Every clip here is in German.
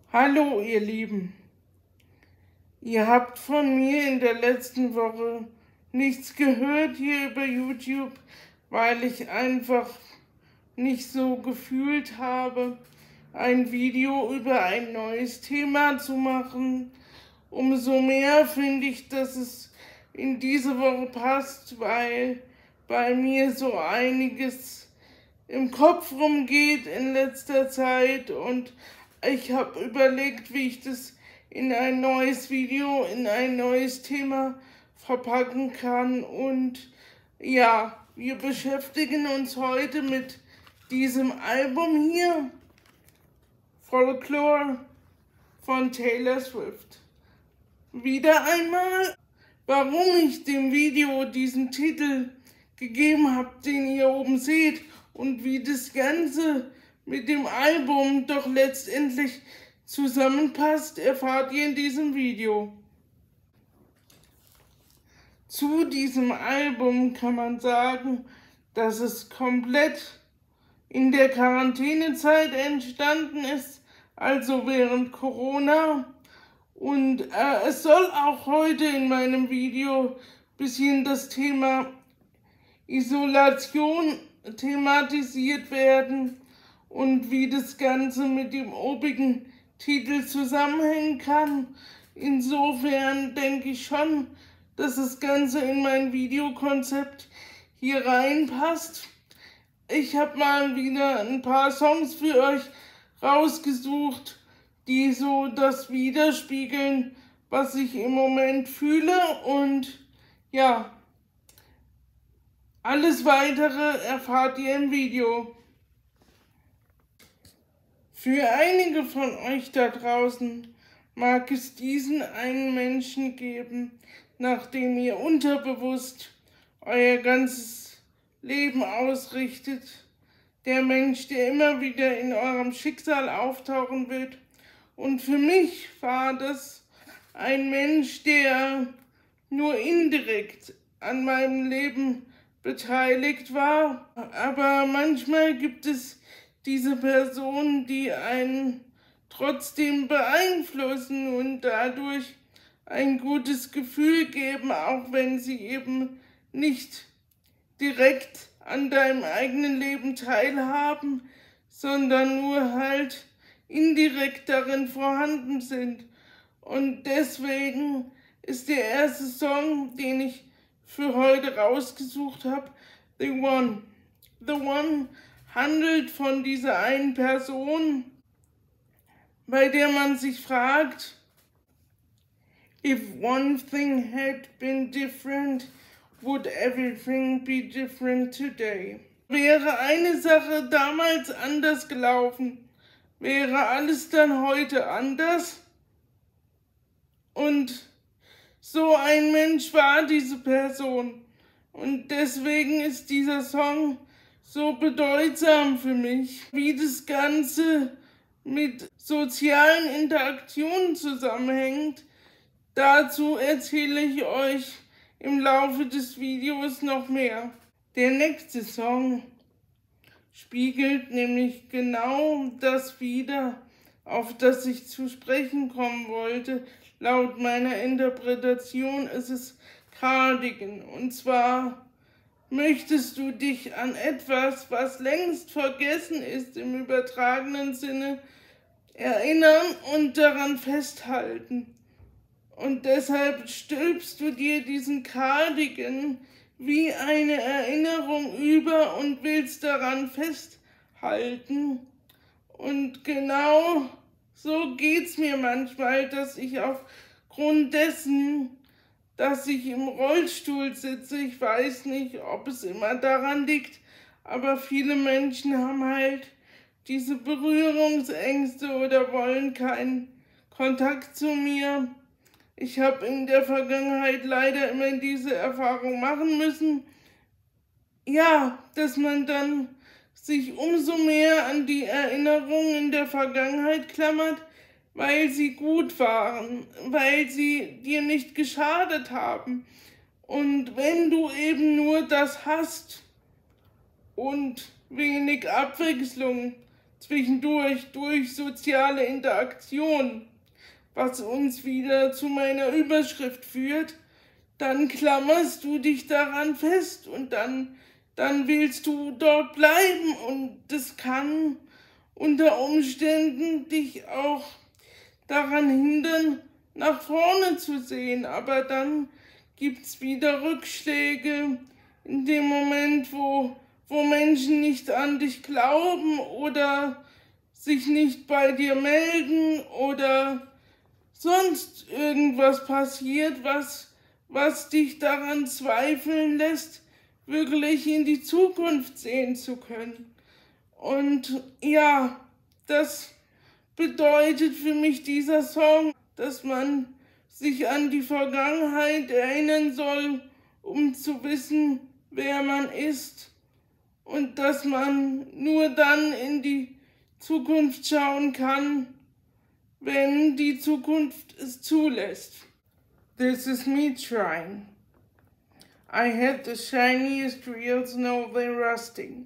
Hallo ihr Lieben, ihr habt von mir in der letzten Woche nichts gehört hier über YouTube, weil ich einfach nicht so gefühlt habe, ein Video über ein neues Thema zu machen. Umso mehr finde ich, dass es in diese Woche passt, weil bei mir so einiges im Kopf rumgeht in letzter Zeit und ich habe überlegt, wie ich das in ein neues Video, in ein neues Thema verpacken kann. Und ja, wir beschäftigen uns heute mit diesem Album hier, Folklore von Taylor Swift. Wieder einmal, warum ich dem Video diesen Titel gegeben habe, den ihr oben seht, und wie das Ganze mit dem Album doch letztendlich zusammenpasst, erfahrt ihr in diesem Video. Zu diesem Album kann man sagen, dass es komplett in der Quarantänezeit entstanden ist, also während Corona. Und es soll auch heute in meinem Video ein bisschen das Thema Isolation thematisiert werden und wie das Ganze mit dem obigen Titel zusammenhängen kann. Insofern denke ich schon, dass das Ganze in mein Videokonzept hier reinpasst. Ich habe mal wieder ein paar Songs für euch rausgesucht, die so das widerspiegeln, was ich im Moment fühle, und ja, alles Weitere erfahrt ihr im Video. Für einige von euch da draußen mag es diesen einen Menschen geben, nach dem ihr unterbewusst euer ganzes Leben ausrichtet. Der Mensch, der immer wieder in eurem Schicksal auftauchen wird. Und für mich war das ein Mensch, der nur indirekt an meinem Leben beteiligt war. Aber manchmal gibt es diese Personen, die einen trotzdem beeinflussen und dadurch ein gutes Gefühl geben, auch wenn sie eben nicht direkt an deinem eigenen Leben teilhaben, sondern nur halt indirekt darin vorhanden sind. Und deswegen ist der erste Song, den ich für heute rausgesucht habe, The One. The One handelt von dieser einen Person, bei der man sich fragt, if one thing had been different, would everything be different today? Wäre eine Sache damals anders gelaufen, wäre alles dann heute anders? Und so ein Mensch war diese Person. Und deswegen ist dieser Song so bedeutsam für mich, wie das Ganze mit sozialen Interaktionen zusammenhängt. Dazu erzähle ich euch im Laufe des Videos noch mehr. Der nächste Song spiegelt nämlich genau das wider, auf das ich zu sprechen kommen wollte. Laut meiner Interpretation ist es Cardigan. Und zwar möchtest du dich an etwas, was längst vergessen ist im übertragenen Sinne, erinnern und daran festhalten. Und deshalb stülpst du dir diesen Cardigan wie eine Erinnerung über und willst daran festhalten. Und genau so geht's mir manchmal, dass ich aufgrund dessen, dass ich im Rollstuhl sitze, ich weiß nicht, ob es immer daran liegt, aber viele Menschen haben halt diese Berührungsängste oder wollen keinen Kontakt zu mir. Ich habe in der Vergangenheit leider immer diese Erfahrung machen müssen, ja, dass man dann sich umso mehr an die Erinnerungen in der Vergangenheit klammert, weil sie gut waren, weil sie dir nicht geschadet haben. Und wenn du eben nur das hast und wenig Abwechslung, zwischendurch durch soziale Interaktion, was uns wieder zu meiner Überschrift führt, dann klammerst du dich daran fest und dann willst du dort bleiben und das kann unter Umständen dich auch daran hindern, nach vorne zu sehen. Aber dann gibt's wieder Rückschläge in dem Moment, wo Menschen nicht an dich glauben oder sich nicht bei dir melden oder sonst irgendwas passiert, was dich daran zweifeln lässt, wirklich in die Zukunft sehen zu können. Und ja, das bedeutet für mich dieser Song, dass man sich an die Vergangenheit erinnern soll, um zu wissen, wer man ist und dass man nur dann in die Zukunft schauen kann, wenn die Zukunft es zulässt. This is me trying. I had the shiniest reels, now they're rusting.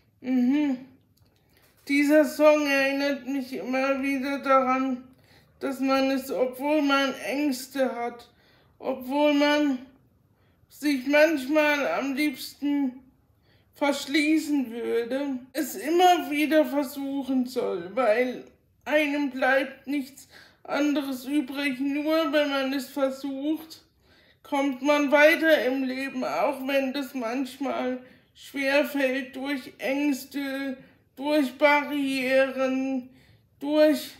Dieser Song erinnert mich immer wieder daran, dass man es, obwohl man Ängste hat, obwohl man sich manchmal am liebsten verschließen würde, es immer wieder versuchen soll, weil einem bleibt nichts anderes übrig. Nur wenn man es versucht, kommt man weiter im Leben, auch wenn das manchmal schwerfällt durch Ängste, durch Barrieren, durch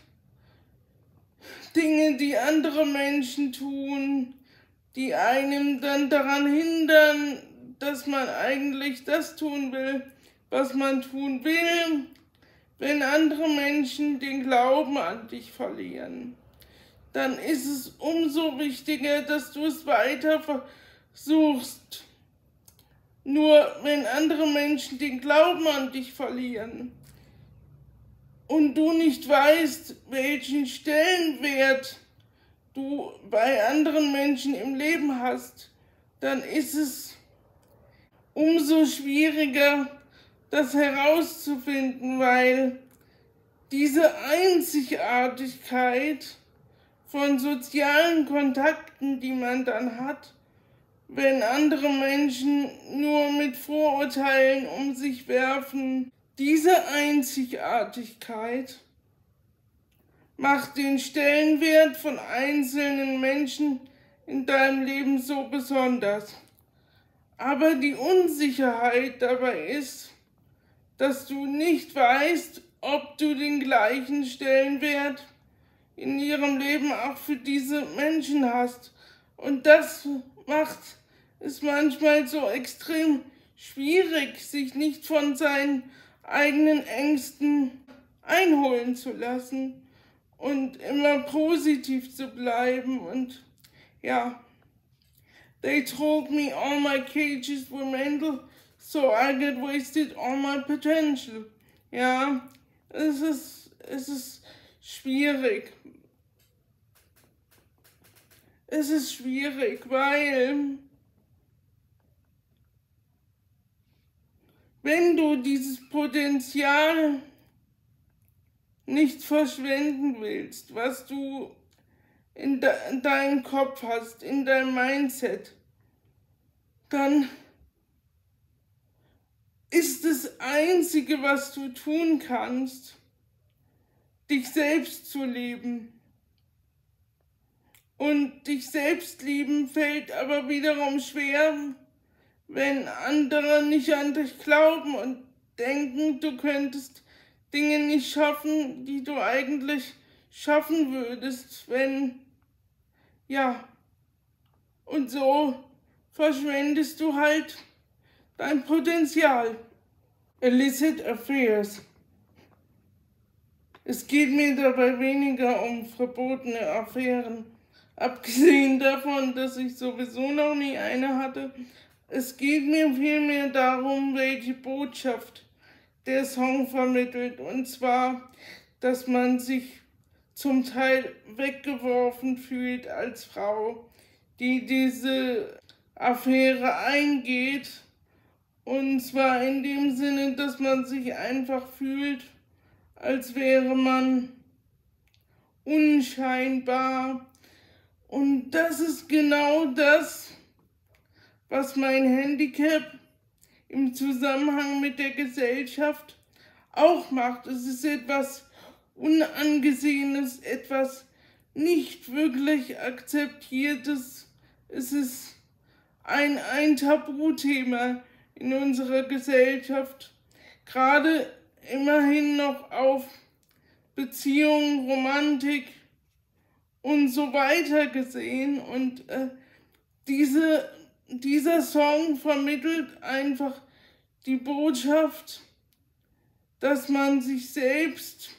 Dinge, die andere Menschen tun, die einem dann daran hindern, dass man eigentlich das tun will, was man tun will, wenn andere Menschen den Glauben an dich verlieren. Dann ist es umso wichtiger, dass du es weiter versuchst. Nur wenn andere Menschen den Glauben an dich verlieren und du nicht weißt, welchen Stellenwert du bei anderen Menschen im Leben hast, dann ist es umso schwieriger, das herauszufinden, weil diese Einzigartigkeit von sozialen Kontakten, die man dann hat, wenn andere Menschen nur mit Vorurteilen um sich werfen, diese Einzigartigkeit macht den Stellenwert von einzelnen Menschen in deinem Leben so besonders. Aber die Unsicherheit dabei ist, dass du nicht weißt, ob du den gleichen Stellenwert in ihrem Leben auch für diese Menschen hast. Und das macht es manchmal so extrem schwierig, sich nicht von seinen eigenen Ängsten einholen zu lassen und immer positiv zu bleiben. Und ja, they told me all my cages were mental, so I got wasted all my potential. Ja, es ist schwierig. Es ist schwierig, weil wenn du dieses Potenzial nicht verschwenden willst, was du in deinem Kopf hast, in deinem Mindset, dann ist das Einzige, was du tun kannst, dich selbst zu lieben. Und dich selbst lieben fällt aber wiederum schwer, wenn andere nicht an dich glauben und denken, du könntest Dinge nicht schaffen, die du eigentlich schaffen würdest, und so verschwendest du halt dein Potenzial. Illicit Affairs. Es geht mir dabei weniger um verbotene Affären, abgesehen davon, dass ich sowieso noch nie eine hatte. Es geht mir vielmehr darum, welche Botschaft der Song vermittelt. Und zwar, dass man sich zum Teil weggeworfen fühlt als Frau, die diese Affäre eingeht. Und zwar in dem Sinne, dass man sich einfach fühlt, als wäre man unscheinbar. Und das ist genau das, was mein Handicap im Zusammenhang mit der Gesellschaft auch macht. Es ist etwas Unangesehenes, etwas nicht wirklich Akzeptiertes. Es ist ein Tabuthema in unserer Gesellschaft, gerade immerhin noch auf Beziehungen, Romantik und so weiter gesehen. Und dieser Song vermittelt einfach die Botschaft, dass man sich selbst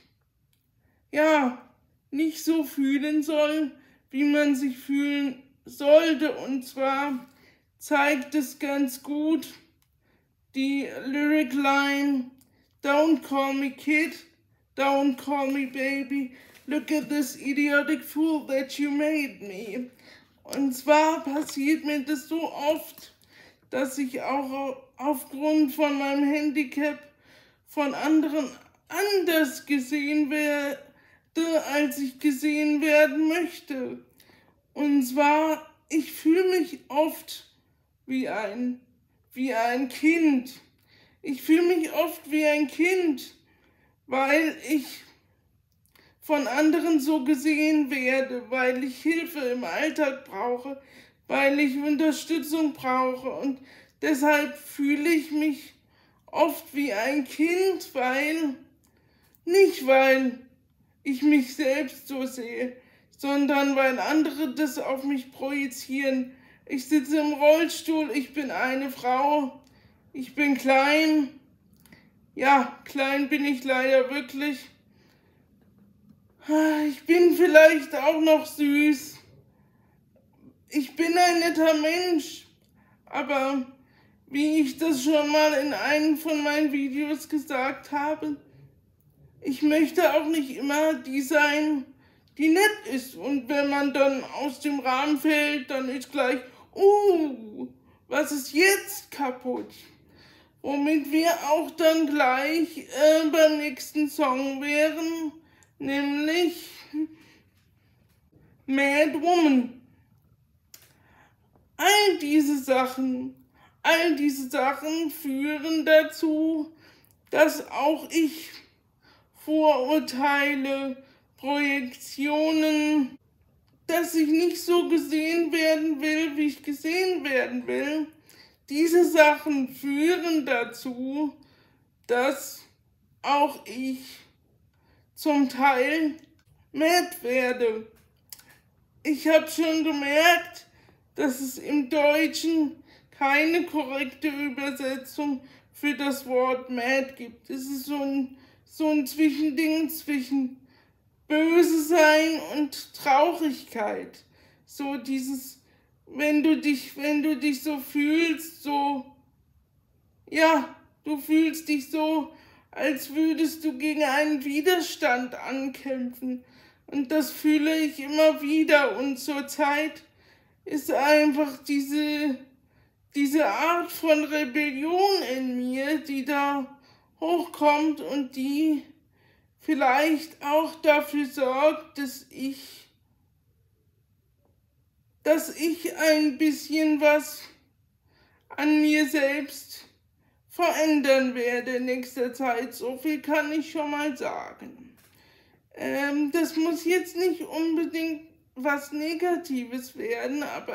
nicht so fühlen soll, wie man sich fühlen sollte. Und zwar zeigt es ganz gut die Lyric Line: Don't call me kid, don't call me baby, look at this idiotic fool that you made me. Und zwar passiert mir das so oft, dass ich auch aufgrund von meinem Handicap von anderen anders gesehen werde, als ich gesehen werden möchte. Und zwar, ich fühle mich oft wie ein Kind. Ich fühle mich oft wie ein Kind, weil ich von anderen so gesehen werde, weil ich Hilfe im Alltag brauche, weil ich Unterstützung brauche. Und deshalb fühle ich mich oft wie ein Kind, nicht weil ich mich selbst so sehe, sondern weil andere das auf mich projizieren. Ich sitze im Rollstuhl, ich bin eine Frau, ich bin klein. Ja, klein bin ich leider wirklich. Ich bin vielleicht auch noch süß. Ich bin ein netter Mensch, aber wie ich das schon mal in einem von meinen Videos gesagt habe, ich möchte auch nicht immer die sein, die nett ist. Und wenn man dann aus dem Rahmen fällt, dann ist gleich, was ist jetzt kaputt? Womit wir auch dann gleich beim nächsten Song wären, nämlich Mad Woman. All diese Sachen führen dazu, dass auch ich Vorurteile, Projektionen, dass ich nicht so gesehen werden will, wie ich gesehen werden will. Diese Sachen führen dazu, dass auch ich zum Teil mad werde. Ich habe schon gemerkt, dass es im Deutschen keine korrekte Übersetzung für das Wort mad gibt. Es ist so ein Zwischending zwischen böse sein und Traurigkeit. So dieses, wenn du dich so fühlst, du fühlst dich so, als würdest du gegen einen Widerstand ankämpfen. Und das fühle ich immer wieder. Und zurzeit ist einfach diese Art von Rebellion in mir, die da hochkommt und die vielleicht auch dafür sorgt, dass ich ein bisschen was an mir selbst verändern werde in nächster Zeit. So viel kann ich schon mal sagen. Das muss jetzt nicht unbedingt was Negatives werden, aber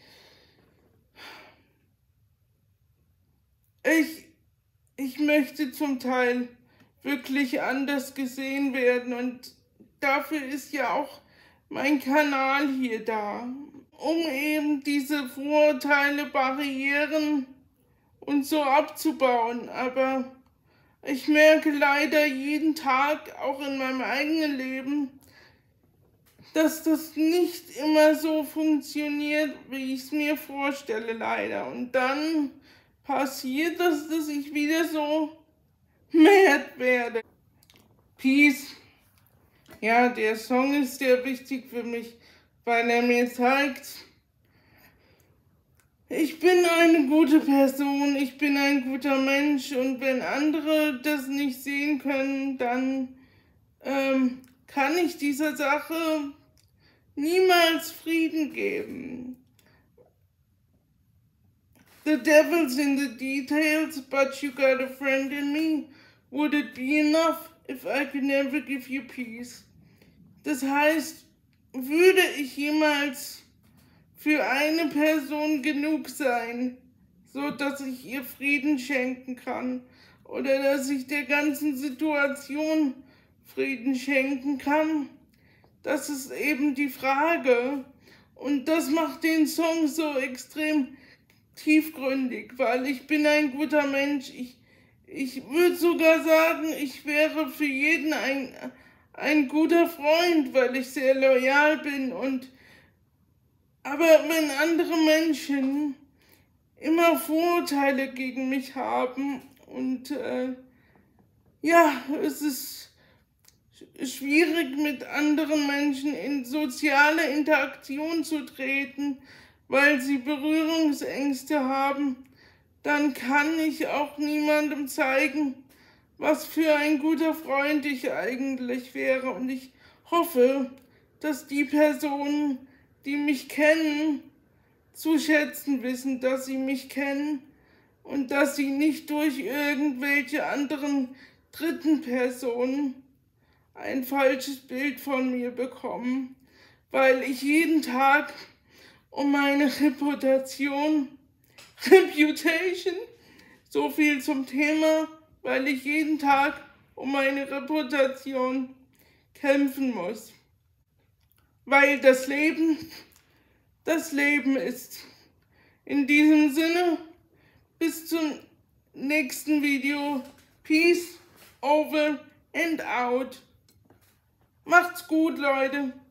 ich möchte zum Teil wirklich anders gesehen werden und dafür ist ja auch mein Kanal hier da, um eben diese Vorurteile, Barrieren und so abzubauen. Aber ich merke leider jeden Tag, auch in meinem eigenen Leben, dass das nicht immer so funktioniert, wie ich es mir vorstelle, leider. Und dann passiert das, dass ich wieder so mad werde. Peace. Ja, der Song ist sehr wichtig für mich, weil er mir zeigt, ich bin eine gute Person, ich bin ein guter Mensch und wenn andere das nicht sehen können, dann kann ich dieser Sache niemals Frieden geben. The devil's in the details, but you got a friend in me. Would it be enough if I could never give you peace? Das heißt, würde ich jemals für eine Person genug sein, so dass ich ihr Frieden schenken kann oder dass ich der ganzen Situation Frieden schenken kann? Das ist eben die Frage. Und das macht den Song so extrem tiefgründig, weil ich bin ein guter Mensch. Ich würde sogar sagen, ich wäre für jeden ein guter Freund, weil ich sehr loyal bin. Aber wenn andere Menschen immer Vorurteile gegen mich haben und es ist schwierig, mit anderen Menschen in soziale Interaktion zu treten, weil sie Berührungsängste haben, dann kann ich auch niemandem zeigen, was für ein guter Freund ich eigentlich wäre. Und ich hoffe, dass die Personen, die mich kennen, zu schätzen wissen, dass sie mich kennen und dass sie nicht durch irgendwelche anderen dritten Personen ein falsches Bild von mir bekommen, weil ich jeden Tag um meine Reputation, so viel zum Thema, weil ich jeden Tag um meine Reputation kämpfen muss. Weil das Leben ist. In diesem Sinne, bis zum nächsten Video. Peace, over and out. Macht's gut, Leute.